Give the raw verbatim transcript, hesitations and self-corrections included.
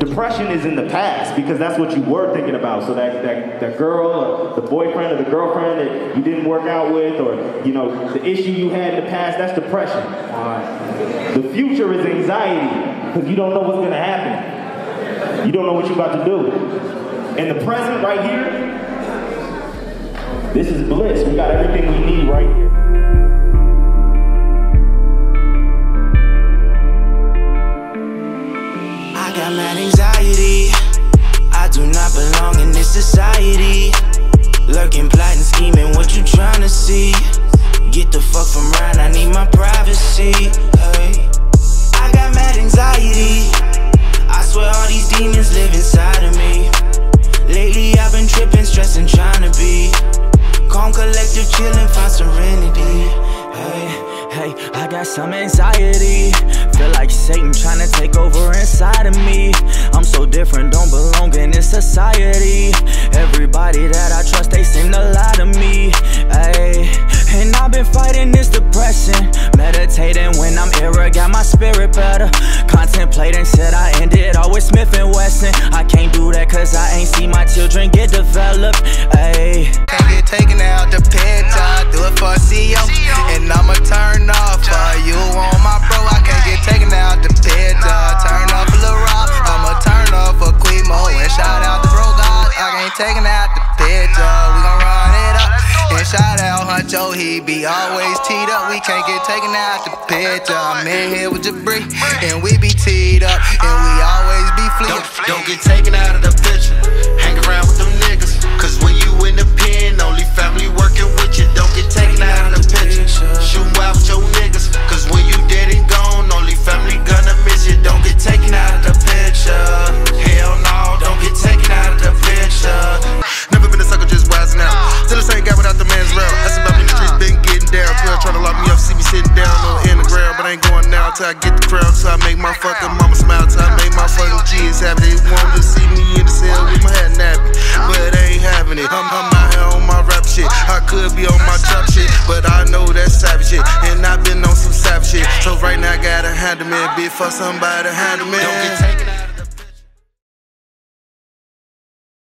depression is in the past because that's what you were thinking about. So that, that, that girl or the boyfriend or the girlfriend that you didn't work out with, or you know, the issue you had in the past, that's depression. Uh, the future is anxiety because you don't know what's gonna happen. You don't know what you're about to do. And the present right here, this is bliss. We got everything we need right here. I got mad anxiety. I do not belong in this society. Lurking, plotting, scheming, what you tryna see? Get the fuck from around, I need my privacy. Hey. I got mad anxiety. I swear all these demons live inside of me. Lately I've been tripping, stressing, trying to be calm, collective, chillin', find serenity. Hey, hey, I got some anxiety. Feel like Satan trying to take over inside of me. I'm so different, don't belong in this society. Everybody that I trust, they seem to lie to me. Hey, and I've been fighting this depression, meditating when I'm irre, got my spirit better. Contemplating, said I ended all with Smith and Wesson. I can't do that cause I ain't see my children get developed. Hey, can't get taken out the picture, do it for a C E O, and I'ma turn off for you on my bro. I can't get taken out the picture, turn off a little rock, I'ma turn off a Quimo and shout out the bro God. I ain't taking out the picture, we gon' run it up. And shout out Huncho, he be always teed up. We can't get taken out the picture. I'm in here with Jabri, and we be teed up, and we always be fleet. Don't, don't get taken out of the picture. Hang around with them niggas, cause when you in the pen, only family working with you. Don't get taken out of the picture. Shoot wild with your niggas, cause when you dead and gone, only family gonna miss you. Don't get taken out of the picture. Hell no, don't get taken out of the picture. Never been a sucker, just rising out. Still the same guy without the man's rail. That's about me in the streets, been getting down. twelve trying to lock me up, see me sitting down on in the ground. But I ain't going now till I get the crowd, till I make my fucking mama smile, till I make my fucking G's happy. They want to see me in the cell with my head nappy, but they ain't having it. I'm, I'm out here on my rap shit. I could be on my trap shit, but I know that's savage shit. And I been on some savage shit. So right now I gotta handle me, bitch, for somebody to handle me. Don't get taken out.